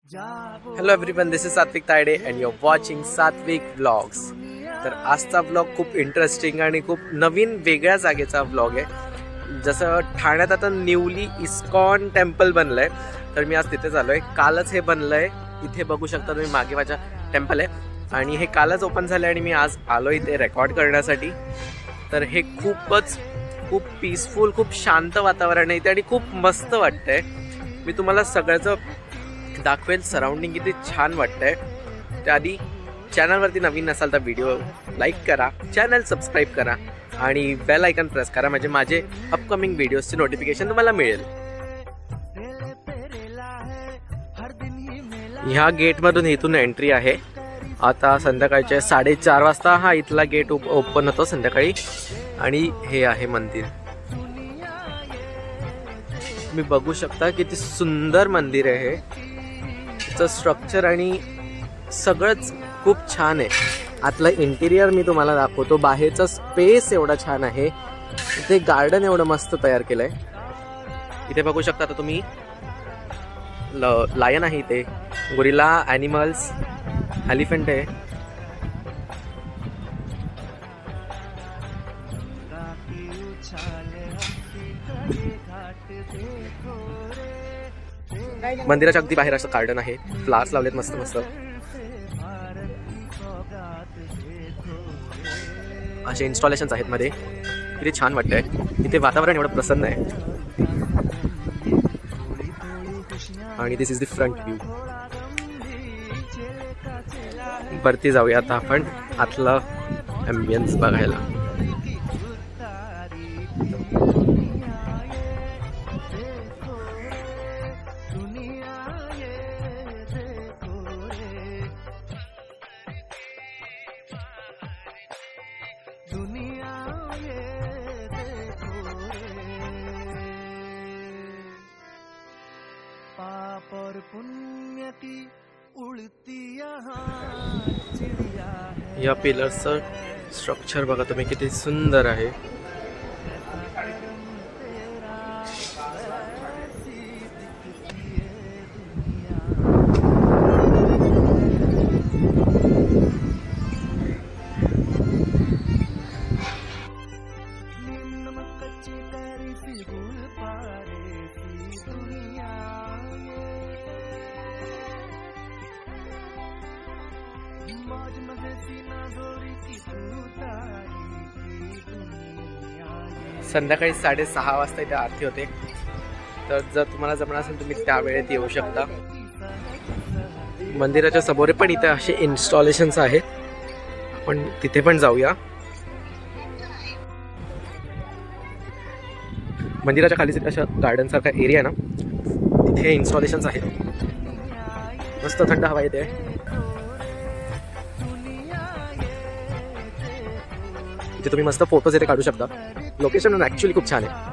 Hello everyone, this is Satvik Tayde and you are watching Satvik vlogs. तर आजचा vlog खूप interesting आणि खूप नवीन वेगळ्या जागेचा व्लॉग आहे। जसं ठाण्यात आता न्यूली इस्कॉन टेम्पल बनलंय, तर मी आज तिथे चाललोय। कालच हे बनलंय, इथे बघू शकता तुम्ही मागे माझ्या टेम्पल आहे आणि हे कालच ओपन झालं आणि मी आज आलो इथे रेकॉर्ड करण्यासाठी। तर हे खूप पीसफुल, खूप शांत वातावरण आहे इथे आणि खूप मस्त वाटतंय। मी तुम्हाला सगळ्याचं दाखवेल, सराउंडिंग किती छान वाटतंय। त्याआधी चॅनलवरती नवीन नसाल तर व्हिडिओ लाईक करा, चॅनल सबस्क्राईब करा आणि बेल आयकॉन प्रेस करा, म्हणजे माझे अपकमिंग व्हिडिओजचे नोटिफिकेशन तुम्हाला मिळेल। ह्या गेटमधून इथून एंट्री आहे। आता संध्याकाळचे 4:30 वाजता हा इथला गेट ओपन होतो संध्याकाळी आणि हे आहे मंदिर। तुम्ही बघू शकता किती सुंदर मंदिर आहे। त्याचं स्ट्रक्चर आणि सगळंच खूप छान आहे। आतलं इंटिरियर मी तुम्हाला दाखवतो। बाहेरचा स्पेस एवढा छान आहे, इथे गार्डन एवढं मस्त तयार केलंय। इथे बघू शकता आता तुम्ही लायन आहे, इथे गोरिल्ला, ॲनिमल्स, एलिफंट आहे। मंदिराच्या अगदी बाहेर असं गार्डन आहे, फ्लावर्स लावलेत मस्त मस्त। असे इन्स्टॉलेशन्स आहेत मध्ये, किती छान वाटतंय। इथे वातावरण एवढं प्रसन्न आहे आणि this is the front view. वरती जाऊया आता आपण आतला ॲम्बियन्स बघायला। या पिलर्सचं स्ट्रक्चर बघा तुम्ही, किती सुंदर आहे। संध्याकाळी 6:30 वाजता इथे आरती होते, तर जर तुम्हाला जमणार असेल तुम्ही त्या वेळेत येऊ शकता। मंदिराच्या समोर पण इथे असे इन्स्टॉलेशन्स आहेत, आपण तिथे पण जाऊया। मंदिराच्या खालीच अशा गार्डन सारखा एरिया ना, तिथे इन्स्टॉलेशन्स आहेत, मस्त थंड हवा येते। इथे तुम्ही मस्त फोटोज इथे काढू शकता। लोकेशन ॲक्च्युअली खूप छान आहे।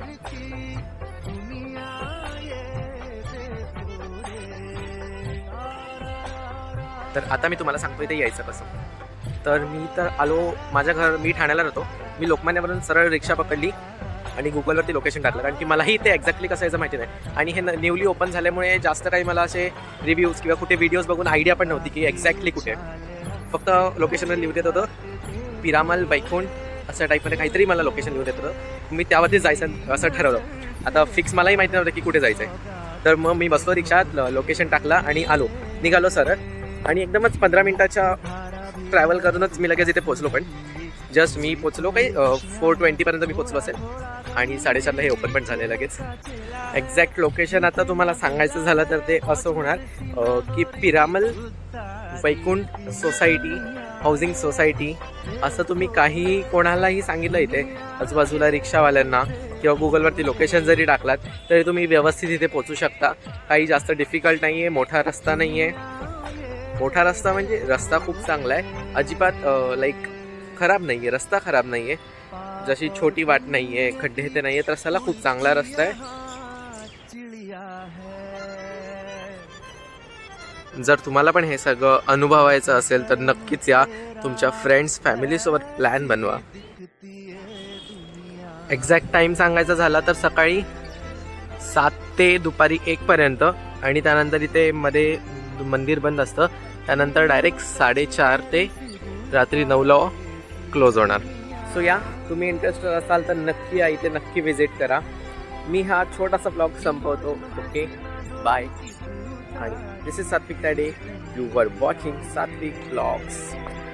तर आता मी तुम्हाला सांगतो इथे यायचं कसं। तर मी तर आलो, मी ठाण्याला राहतो। मी लोकमान्यावरून सरळ रिक्षा पकडली आणि गुगलवरती लोकेशन टाकलं, कारण की मलाही इथे एक्झॅक्टली कसं यायचं माहिती नाही आणि हे न्यूली ओपन झाल्यामुळे जास्त काही मला असे रिव्ह्यूज किंवा कुठे व्हिडिओज बघून आयडिया पण नव्हती की एक्झॅक्टली कुठे। फक्त लोकेशनवर लिहून देत होतं पिरामल वैकुंठ असं टाईपमध्ये काहीतरी मला लोकेशन लिहून देत होतं। मी त्यावरती जायचं असं ठरवलं। आता फिक्स मलाही माहिती नव्हतं की कुठे जायचं आहे, तर मग मी बसलो रिक्षात, लोकेशन टाकला आणि निघालो सरळ। आणि एकदमच 15 मिनिटाच्या ट्रॅव्हल करूनच मी लगेच इथे पोचलो। पण जस्ट मी पोचलो काही 4:20 मी पोचलो असेल आणि 4:30 हे ओपन पण झाले लगेच। एक्झॅक्ट लोकेशन आता तुम्हाला सांगायचं झालं तर ते असं होणार की Piramal Vaikunth society, housing society, असं तुम्ही काही कोणालाही सांगितलं इथे आजूबाजूला रिक्षावाल्यांना किंवा गुगलवरती लोकेशन जरी टाकलात तरी तुम्ही व्यवस्थित इथे पोचू शकता। काही जास्त डिफिकल्ट नाही आहे, मोठा रस्ता नाही आहे। मोठा रस्ता म्हणजे रस्ता खूप चांगला आहे, अजिबात लाईक खराब नाही आहे, रस्ता खराब नाही आहे, जशी छोटी वाट नाही आहे, खड्डे ते नाही आहेत, रस्त्याला खूप चांगला रस्ता आहे। जर तुम्हाला पण हे सगळं अनुभवायचं असेल तर नक्कीच या, तुमच्या फ्रेंड्स फॅमिली सोबत प्लॅन बनवा। एक्झॅक्ट टाइम सांगायचा झाला तर सकाळी 7 ते दुपारी 1 पर्यंत आणि त्यानंतर इथे मध्ये मंदिर बंद असतं. त्यानंतर डायरेक्ट 4:30 ते रात्री 9ला क्लोज होणार. सो या तुम्ही इंटरेस्टेड असाल तर नक्की या इथे नक्की विजिट करा. मी हा छोटासा ब्लॉग संपवतो. Okay bye. आणि this is Satvik Tade. You were watching Satvik blogs.